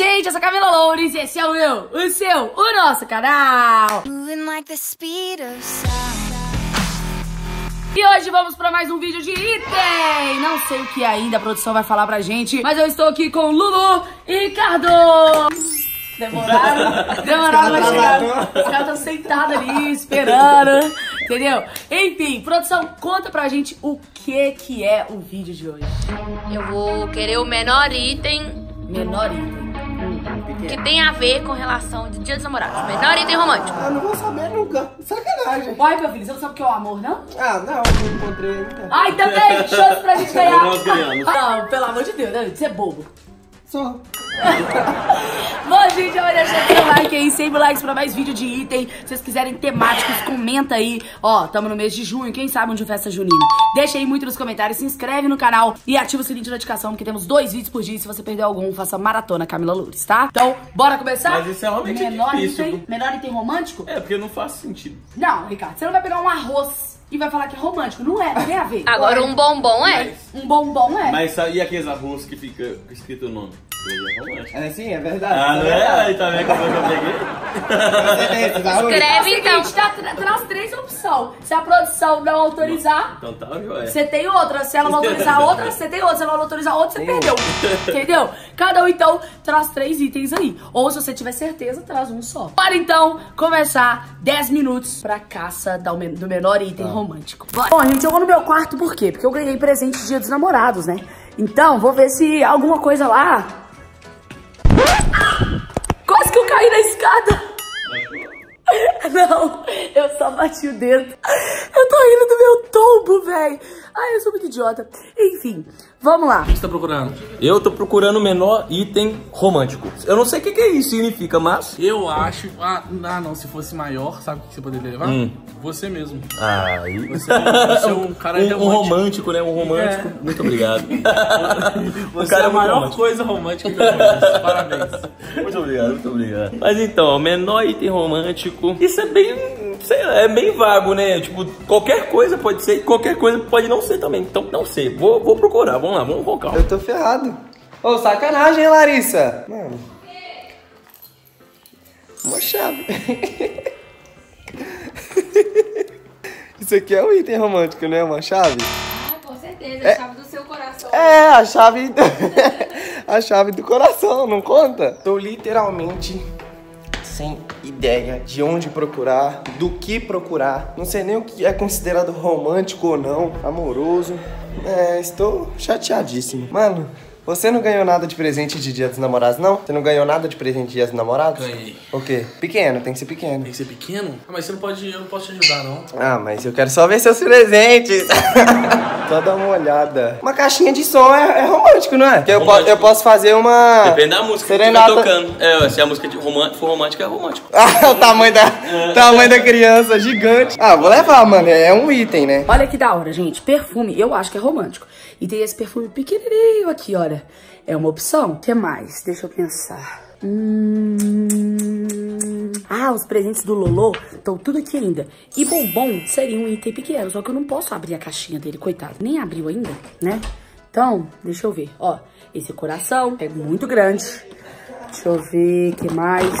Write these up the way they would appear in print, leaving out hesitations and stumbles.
gente, eu sou a Camila Loures e esse é o meu, o seu, o nosso canal. E hoje vamos pra mais um vídeo de item. Não sei o que ainda a produção vai falar pra gente, mas eu estou aqui com Lulu e Ricardo. Demoraram pra chegar. Os caras estão sentados ali, esperando, entendeu? Enfim, produção, conta pra gente o que é o vídeo de hoje. Eu vou querer o menor item. Menor item. Que tem a ver com relação de Dia dos Namorados. Menor item romântico. Eu não vou saber nunca. Sacanagem. Olha, meu filho, você não sabe o que é o amor, não? Ah, não, não encontrei ainda. Ai, também, chance pra gente ganhar. Nós ganhamos. Não, pelo amor de Deus, né? Você é bobo. Só. Bom, gente, já vai deixando seu like aí, 100 likes pra mais vídeo de item. Se vocês quiserem temáticos, comenta aí. Ó, tamo no mês de junho, quem sabe onde é festa junina. Deixa aí muito nos comentários, se inscreve no canal e ativa o sininho de notificação, porque temos 2 vídeos por dia. Se você perder algum, faça maratona Camila Loures, tá? Então, bora começar? Mas isso é realmente difícil. Menor item romântico? É, porque não faz sentido. Não, Ricardo, você não vai pegar um arroz e vai falar que é romântico. Não é, não tem a ver. Agora um bombom é. Um bombom é. Mas e aqueles arroz que fica escrito o nome? É sim, é verdade. Ah, não é? Aí tá vendo como eu peguei? Escreve então. Traz 3 opções. Se a produção não autorizar, Então tá, joia. você tem outra. Se ela não autorizar outra, você tem outra. Se ela não autorizar outra, você perdeu. Entendeu? Cada um, então, traz 3 itens aí. Ou se você tiver certeza, traz um só. Bora, então, começar 10 minutos pra caça do menor item romântico. Bora. Bom, gente, eu vou no meu quarto por quê? Porque eu ganhei presente de Dia dos Namorados, né? Então, vou ver se alguma coisa lá... Quase que eu caí na escada. Não, eu só bati o dedo. Eu tô rindo do meu tombo, velho. Ai, eu sou muito idiota. Enfim, vamos lá. O que você tá procurando? Eu tô procurando o menor item romântico. Eu não sei o que isso significa, mas... Eu acho... Ah, não, se fosse maior, sabe o que você poderia levar? Você mesmo. Aí... Você é um cara um romântico, né? Um romântico. É. Muito obrigado. Você é a maior coisa romântica que eu conheço. Parabéns. Muito obrigado, muito obrigado. Mas então, menor item romântico... Isso é bem... sei lá, é bem vago, né? Tipo, qualquer coisa pode ser, qualquer coisa pode não ser também. Então, não sei. Vou procurar. Vamos lá, vamos com calma. Eu tô ferrado. Ô, sacanagem, hein, Larissa? Mano. Uma chave. Isso aqui é um item romântico, não é uma chave? Ah, com certeza. A chave do seu coração. É, a chave... a chave do coração, não conta? Tô literalmente... sem ideia de onde procurar, do que procurar. Não sei nem o que é considerado romântico ou não, amoroso. Estou chateadíssimo. Mano, você não ganhou nada de presente de Dia dos Namorados, não? Você não ganhou nada de presente de Dia dos Namorados? Ganhei. O quê? Pequeno, tem que ser pequeno. Tem que ser pequeno? Ah, mas você não pode... Eu não posso te ajudar, não. Ah, mas eu quero só ver seus presentes. Só dar uma olhada. Uma caixinha de som é romântico, não é? Porque eu posso fazer uma... Depende da música serenata... que estiver tocando. É, se a música for romântica, é romântico. Ah, o tamanho da criança, gigante. Ah, vou levar, mano. É um item, né? Olha que da hora, gente. Perfume, eu acho que é romântico. E tem esse perfume pequenininho aqui, olha. É uma opção. O que mais? Deixa eu pensar. Ah, os presentes do Lolo estão tudo aqui ainda. E bombom seria um item pequeno, só que eu não posso abrir a caixinha dele, coitado. Nem abriu ainda, né? Então, deixa eu ver. Ó, esse coração é muito grande. Deixa eu ver, o que mais?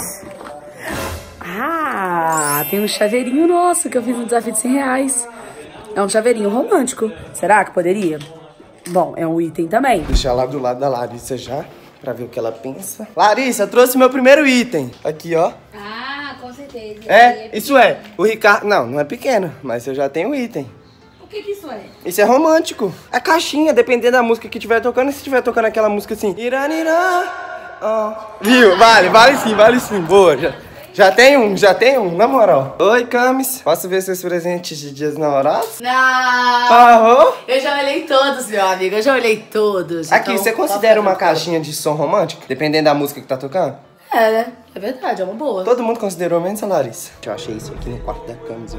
Ah, tem um chaveirinho nosso que eu fiz no desafio de 100 reais. É um chaveirinho romântico. Será que poderia? Bom, é um item também. Deixar lá do lado da Larissa já, pra ver o que ela pensa. Larissa, trouxe meu primeiro item. Aqui, ó. Ah, com certeza. Isso é. O Ricardo... Não é pequeno, mas eu já tenho o item. O que isso é? Isso é romântico. A caixinha, dependendo da música que estiver tocando. Se estiver tocando aquela música assim... Iranirã, oh. Viu? Vale sim. Boa, já tem um, na moral. Oi, Camis. Posso ver seus presentes de Dia dos Namorados? Não! Eu já olhei todos, meu amigo. Eu já olhei todos. Aqui, então, você considera uma caixinha de som romântico? Dependendo da música que tá tocando? É, né? É verdade, é uma boa. Todo mundo considerou, menos a Larissa. Eu achei isso aqui no quarto da Camis.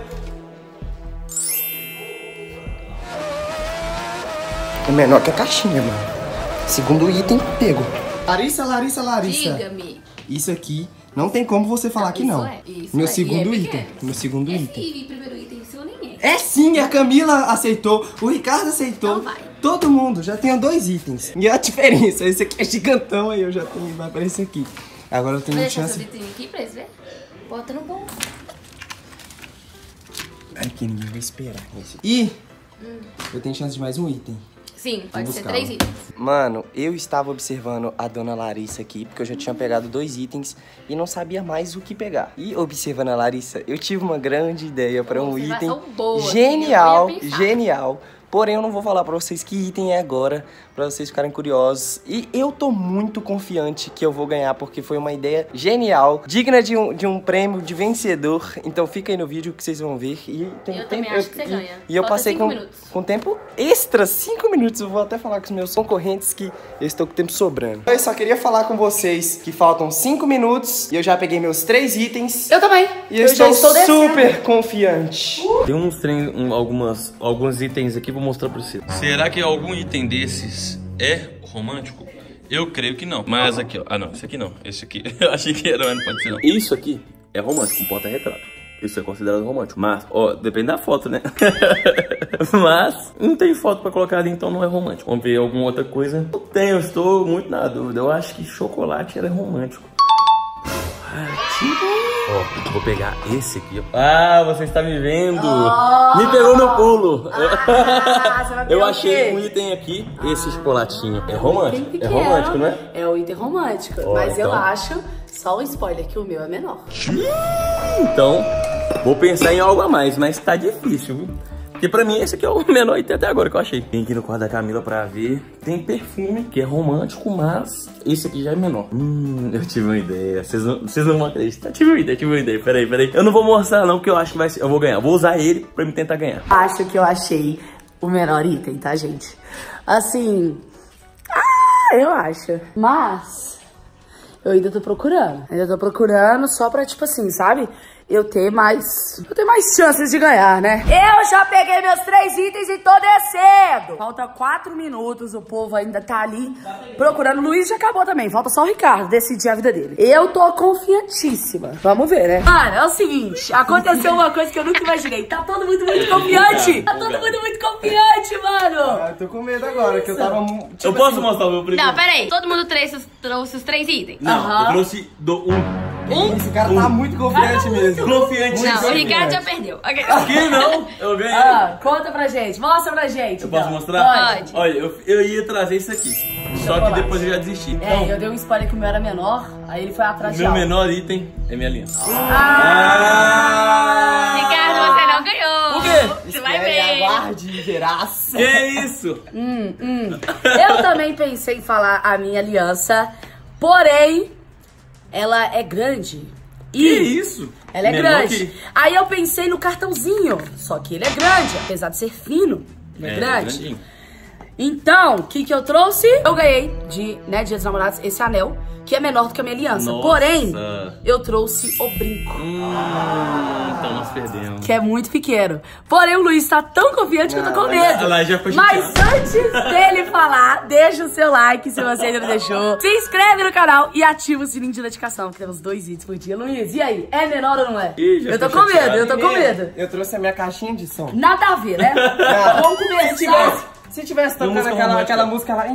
É menor que a caixinha, mano. Segundo item, pego. Larissa. Diga-me. Isso aqui... Não tem como você falar que não. Meu segundo item. Meu segundo item. Esse primeiro item seu nem é. É sim, a Camila aceitou, o Ricardo aceitou. Então vai. Todo mundo já tem 2 itens. E a diferença, esse aqui é gigantão, aí eu já tenho, vai aparecer aqui. Agora eu tenho Deixa chance... essa vitrine aqui pra eles verem. Bota no bom. Aqui ninguém vai esperar. E eu tenho chance de mais um item. Sim, pode ser buscá-lo. 3 itens. Mano, eu estava observando a dona Larissa aqui, porque eu já tinha pegado 2 itens e não sabia mais o que pegar. E observando a Larissa, eu tive uma grande ideia para um item boa, genial, assim, eu ia pensar. genial. Porém, eu não vou falar pra vocês que item é agora, pra vocês ficarem curiosos. E eu tô muito confiante que eu vou ganhar, porque foi uma ideia genial, digna de um prêmio de vencedor. Então fica aí no vídeo que vocês vão ver. E tem Eu tempo, também acho que você ganha. E eu Falta passei 5 minutos. com tempo extra, 5 minutos. Eu vou até falar com os meus concorrentes que eu estou com tempo sobrando. Eu só queria falar com vocês que faltam 5 minutos e eu já peguei meus 3 itens. Eu também. E eu já estou descendo. super confiante. Tem alguns itens aqui, vou mostrar pra você. Será que algum item desses é romântico? Eu creio que não. Mas aqui, ó. Ah, não, esse aqui não. Esse aqui, eu achei que era, mas não pode ser não. Isso aqui é romântico, um porta-retrato. Isso é considerado romântico. Mas, ó, depende da foto, né? Mas não tem foto pra colocar ali, então não é romântico. Vamos ver alguma outra coisa. Eu tenho, eu estou muito na dúvida. Eu acho que chocolate era romântico. Ó, vou pegar esse aqui, ó. Ah, você está me vendo. Me pegou no pulo. Você vai Eu ver o achei quê? um item aqui. Esse chocolatinho. É romântico? Item É pequeno. romântico, não é? É o item romântico. Ó, mas eu então. acho, só um spoiler, que o meu é menor. Então, vou pensar em algo a mais, mas tá difícil, viu? Porque pra mim esse aqui é o menor item até agora que eu achei. Vem aqui no quarto da Camila pra ver. Tem perfume, que é romântico, mas esse aqui já é menor. Eu tive uma ideia. Vocês não vão acreditar. Tive uma ideia. Peraí. Eu não vou mostrar não, porque eu acho que vai ser, eu vou ganhar. Vou usar ele pra me tentar ganhar. Acho que eu achei o menor item, tá, gente? Assim... eu acho. Mas... eu ainda tô procurando. Só pra, tipo assim, sabe? Eu ter mais chances de ganhar, né? Eu já peguei meus 3 itens e tô descendo. Falta 4 minutos, o povo ainda tá ali procurando. O Luiz já acabou também, falta só o Ricardo decidir a vida dele. Eu tô confiantíssima. Vamos ver, né? Mano, é o seguinte, aconteceu uma coisa que eu nunca imaginei. Tá todo mundo muito confiante. Tá todo mundo muito confiante, mano. Eu tô com medo agora, que eu tava... tipo Eu posso assim, mostrar o meu primeiro? Não, pera aí. Todo mundo trouxe os 3 itens? Não, eu trouxe Esse cara tá muito confiante mesmo. Confiante. Não, o Ricardo já perdeu. Ok. Que não? Eu ganhei. Conta pra gente, mostra pra gente. Eu posso então. mostrar? Pode. Olha, eu ia trazer isso aqui. Só que depois eu já desisti. Eu dei um spoiler que o meu era menor, aí ele foi atrás de Meu algo. menor item é minha aliança. Ricardo, você não ganhou. Por quê? Você vai ver. Aguarde, verás. Que isso? Eu também pensei em falar a minha aliança, porém, ela é grande. Que E isso? ela é Menor grande. que- Aí eu pensei no cartãozinho, só que ele é grande, apesar de ser fino, ele é grande. grandinho. Então, o que eu trouxe? Eu ganhei de, né, Dia dos Namorados, esse anel, que é menor do que a minha aliança. Nossa. Porém, eu trouxe o brinco, Então nós perdemos. que é muito pequeno. Porém, o Luiz tá tão confiante que eu tô com medo. Ela já foi Mas chateada. antes dele falar, deixa o seu like se você ainda não deixou. Se inscreve no canal e ativa o sininho de notificação, que temos 2 vídeos por dia. Luiz, e aí? É menor ou não é? Ih, já Eu tô ficou com medo, chateado. eu tô com medo. Eu trouxe a minha caixinha de som. Nada a ver, né? Vamos começar. Se tivesse tocando música aquela romântica. música lá...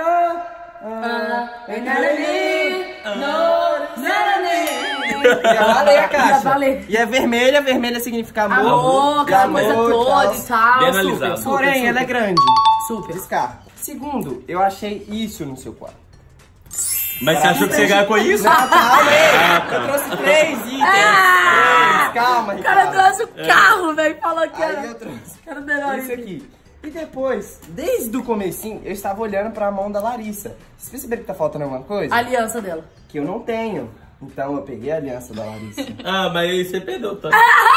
Ia valer a caixa. Ia valer. E é vermelha, vermelha significa amor. Amor, aquela amor, coisa toda e tal. Bem Super, analisado. super, Porém, super. ela é grande. Super. Descarta. Segundo, eu achei isso no seu quarto. Mas você achou que você ganhou com isso? Não, calma aí. Eu trouxe 3 itens. Calma, O cara Ricardo. trouxe o carro, velho, falou que Aí era... eu trouxe Era menor isso aqui. E depois, desde o comecinho, eu estava olhando pra mão da Larissa. Vocês perceberam que tá faltando alguma coisa? A aliança dela. Que eu não tenho. Então eu peguei a aliança da Larissa. Mas aí você perdeu, tá?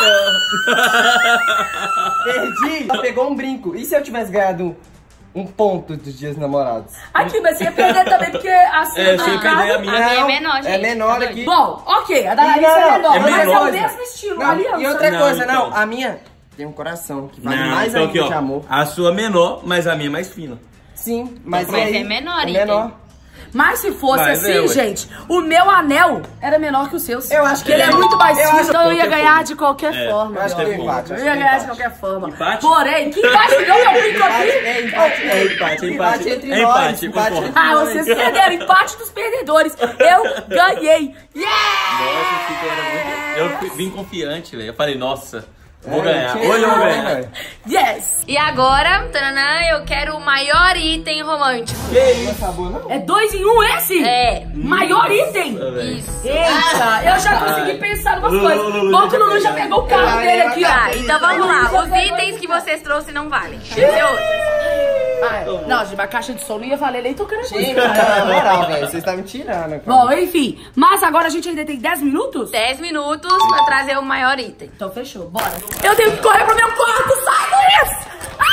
Perdi! Ela pegou um brinco. E se eu tivesse ganhado um ponto dos Dias Namorados? Aqui, mas você ia perder também, porque assim... Você ia perder a minha. A minha é menor, gente. É menor Tá aqui. Bom, ok, a da Larissa Não, é menor, é mas é menor. o mesmo estilo, Não, aliança. e outra Não, coisa, então. não. A minha tem um coração que vale Não, mais então ainda aqui, ó. de amor. A sua é menor, mas a minha é mais fina. Sim, mas Mas aí, é menor, é item. menor. Mas se fosse Mas assim, gente, o meu anel era menor que o seu. Eu acho que ele é muito mais fino, então eu ia ganhar forma. de qualquer forma. Eu acho que é meu amor. empate. Eu ia ganhar de qualquer forma. Empate? Porém, que empate me deu meu brinco aqui? É empate entre é nós, empate, empate concordo. entre Ah, vocês perderam. Empate dos perdedores. Eu ganhei. Yeah! Nossa, o Chico era muito... Eu vim confiante, velho. Eu falei, nossa, vou ganhar. Hoje eu vou ganhar. Yes! E agora, tananã, eu quero o maior item romântico. É 2 em 1 esse? É. Maior item? Isso. Eita, eu já consegui pensar em umas coisas. Bom que o Lulu já pegou o carro dele aqui, ó. Tá, então vamos lá. Os itens que vocês trouxeram não valem. Tem outros. Não, gente, a caixa de som não ia valer nem tocando aqui. Sim, na moral, velho. Vocês estão me tirando, cara. Bom, enfim. Mas agora a gente ainda tem 10 minutos? 10 minutos pra trazer o maior item. Então fechou, bora. Eu tenho que correr pro meu quarto, sai, Luiz!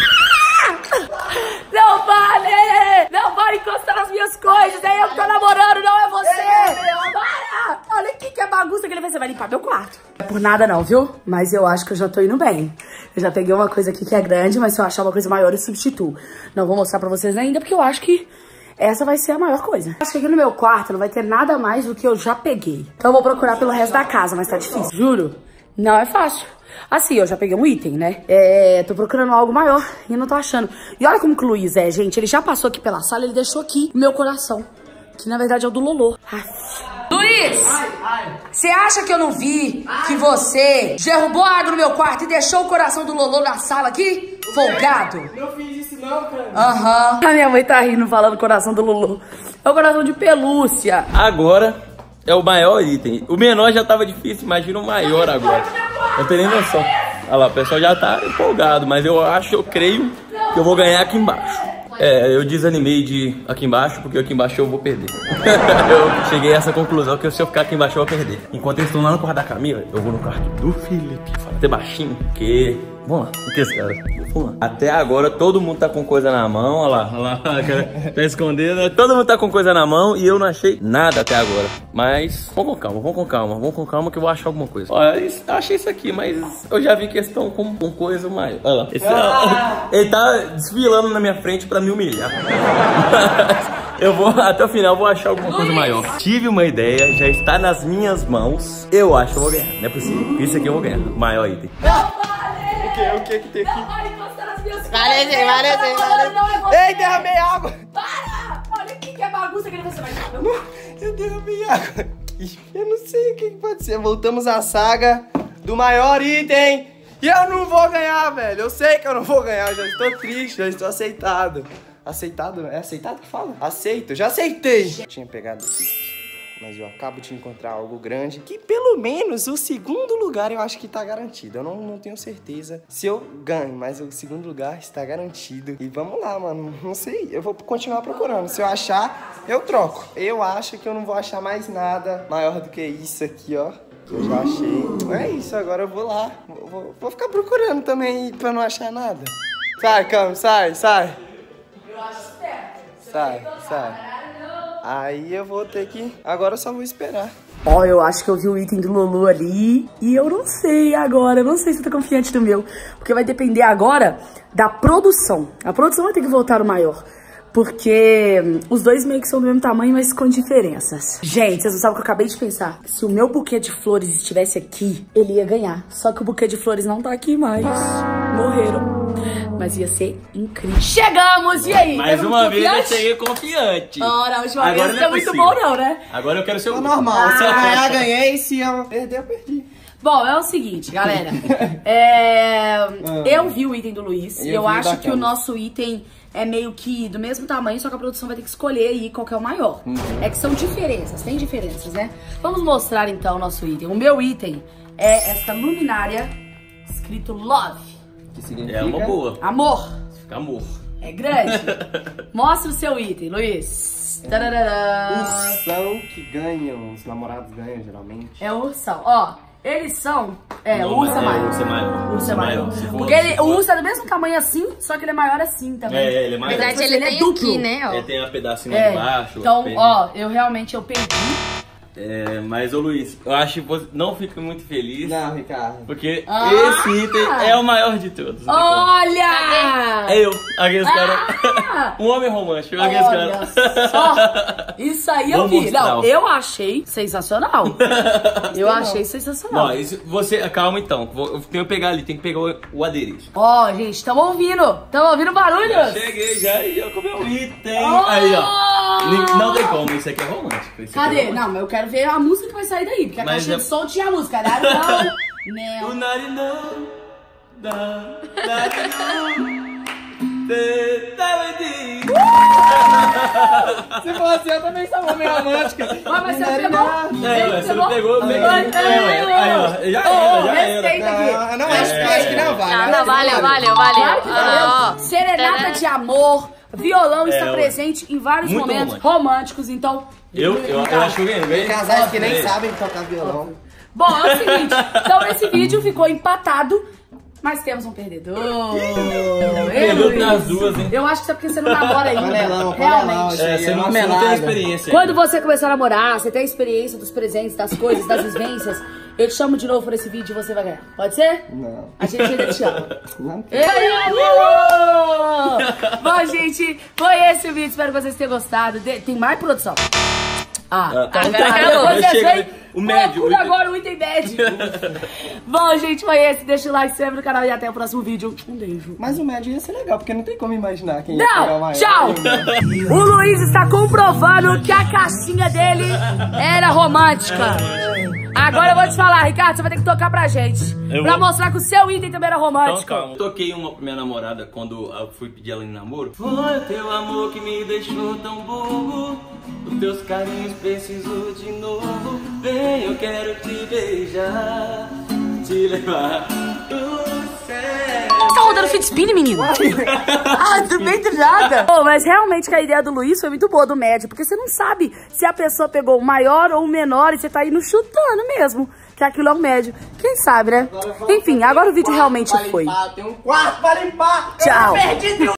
Não vale! Não vale encostar nas minhas coisas, é eu que tô namorando, não é você! Para! Olha aqui que é bagunça que ele vai. Você vai limpar meu quarto. Não é por nada não, viu? Mas eu acho que eu já tô indo bem. Eu já peguei uma coisa aqui que é grande, mas se eu achar uma coisa maior eu substituo. Não vou mostrar pra vocês ainda, porque eu acho que essa vai ser a maior coisa. Acho que aqui no meu quarto não vai ter nada mais do que eu já peguei. Então eu vou procurar pelo resto da casa, mas tá difícil. Juro, não é fácil. Assim, eu já peguei um item, né? Tô procurando algo maior e não tô achando. E olha como que o Luiz é, gente. Ele já passou aqui pela sala, ele deixou aqui o meu coração. Que na verdade é o do Lolô. Luiz! Você acha que eu não vi que você derrubou a água no meu quarto e deixou o coração do Lolô na sala aqui? Folgado! Não fiz isso não, cara. Aham. A minha mãe tá rindo falando coração do Lolô. É o coração de pelúcia. Agora é o maior item. O menor já tava difícil, imagina o maior agora. Não tem nem noção. Olha lá, o pessoal já tá empolgado, mas eu creio que eu vou ganhar aqui embaixo. Eu desanimei de ir aqui embaixo, porque aqui embaixo eu vou perder. Eu cheguei a essa conclusão que se eu ficar aqui embaixo eu vou perder. Enquanto eles estão lá no quarto da Camila, eu vou no quarto do Felipe. Fala até baixinho, porque... Vamos lá, o que esse cara? Vamos lá. Até agora todo mundo tá com coisa na mão, olha lá, tá escondendo. Todo mundo tá com coisa na mão e eu não achei nada até agora. Mas vamos com calma que eu vou achar alguma coisa. Olha, eu achei isso aqui, mas eu já vi que eles estão com coisa maior. Olha lá, ele tá desfilando na minha frente pra me humilhar. Eu vou, até o final, vou achar alguma coisa maior. Tive uma ideia, já está nas minhas mãos. Eu acho que eu vou ganhar, não é possível. Isso aqui eu vou ganhar, maior item. O que tem aqui? Não vai encostar nas minhas coisas. Valeu. Ei, derramei água. Para! Olha aqui que é bagunça que você vai dar. Eu derramei água aqui. Eu não sei o que pode ser. Voltamos à saga do maior item. E eu não vou ganhar, velho. Eu sei que eu não vou ganhar. Eu já estou triste, já estou aceitado. Aceitado? É aceitado que fala? Aceito, já aceitei. Eu tinha pegado aqui. Mas eu acabo de encontrar algo grande que pelo menos o segundo lugar eu acho que tá garantido. Eu não tenho certeza se eu ganho, mas o segundo lugar está garantido. E vamos lá, mano. Não sei, eu vou continuar procurando. Se eu achar, eu troco. Eu acho que eu não vou achar mais nada maior do que isso aqui, ó. Eu já achei. É isso, agora eu vou lá. Vou ficar procurando também pra não achar nada. Sai, Cam, sai. Eu acho certo. Sai. Aí eu vou ter que... Agora eu só vou esperar. Ó, eu acho que eu vi o item do Lolô ali. E eu não sei agora. Eu não sei se eu tô confiante no meu. Porque vai depender agora da produção. A produção vai ter que voltar o maior. Porque os dois meio que são do mesmo tamanho, mas com diferenças. Gente, vocês não sabem o que eu acabei de pensar? Se o meu buquê de flores estivesse aqui, ele ia ganhar. Só que o buquê de flores não tá aqui mais. Morreram. Mas ia ser incrível. Chegamos! E aí? Mais uma vez eu cheguei confiante. Ora, a última Agora vez não não é é muito possível. bom não, né? Agora eu quero ser o Normal. Se eu ganhar, ganhei. Se eu perder, eu perdi. Bom, é o seguinte, galera. Eu vi o item do Luiz. E eu acho que o nosso item é meio que do mesmo tamanho, só que a produção vai ter que escolher aí qual que é o maior. É que são diferenças, tem diferenças, né? Vamos mostrar então o nosso item. O meu item é essa luminária escrito Love. Que significa? É uma boa. Amor. Fica amor. É grande. Mostra o seu item, Luiz. Tararara. Ursão que ganham, os namorados ganham geralmente. É o ursão. Ó, eles são... o urso é maior. Urso é maior. Urso é maior. Se for, Porque o urso é do mesmo tamanho assim, só que ele é maior assim também. ele é Na maior. verdade, ele tem duplo. aqui, né? Ó. Ele tem um pedacinho lá embaixo. Então, perna. ó, eu perdi. Mas, ô Luiz, eu acho que você não fica muito feliz. Não, Ricardo. Porque esse item é o maior de todos. Olha! É eu, aqueles caras. Um homem romântico, aqueles Olha caras. só! Isso aí eu Vou vi. mostrar. Não, eu achei sensacional. Eu achei sensacional. Não, você, calma então. Eu tenho que pegar ali, tem que pegar o adereço. Ó, gente, estamos ouvindo barulhos? Cheguei já e eu com o meu item. Aí, ó. Não tem como, isso aqui é romântico. Cadê? Não, mas eu quero ver a música que vai sair daí. Porque a caixinha de som tinha a música. Não. O narinão. Se fosse eu também sou homem romântico. Mas você não pegou? Você não pegou? Eu peguei. Aí, ó. Já era. Respeita aqui. Não, acho que não vale. Não, valeu. Claro que valeu. Serenata de amor. Violão está presente em vários muito momentos românticos, então... Eu acho que eu ganhei. Casais que nem sabem tocar violão. Bom, é o seguinte, então esse vídeo ficou empatado, mas temos um perdedor. Perdeu nas duas, hein? Eu acho que isso é porque você não namora ainda. Panelão, realmente. Você não tem experiência. Quando você começar a namorar, você tem a experiência dos presentes, das coisas, das vivências, eu te chamo de novo por esse vídeo e você vai ganhar. Pode ser? Não. A gente ainda te chama. Não. Bom, gente, foi esse o vídeo. Espero que vocês tenham gostado. Tem mais produção? O médio. Procura agora o item médio. Bom, gente, foi esse. Deixa o like, se inscreve no canal e até o próximo vídeo. Um beijo. Mas o médio ia ser legal, porque não tem como imaginar quem ia pegar o Não, maior. tchau. O Luiz está comprovando que a caixinha dele era romântica. Agora eu vou te falar, Ricardo, você vai ter que tocar pra gente. Pra mostrar que o seu item também era romântico. Então, calma. Toquei uma pra minha namorada quando eu fui pedir ela em namoro. Foi o teu amor que me deixou tão bobo. Os teus carinhos preciso de novo. Vem, eu quero te beijar, te levar pro céu. Tá rodando fit spin, menino? Não feito nada. Pô, mas realmente que a ideia do Luiz foi muito boa, do médio. Porque você não sabe se a pessoa pegou o maior ou o menor e você tá indo chutando mesmo. Que aquilo é o médio. Quem sabe, né? Enfim, agora o vídeo realmente foi. Tem um quarto pra limpar. Tchau.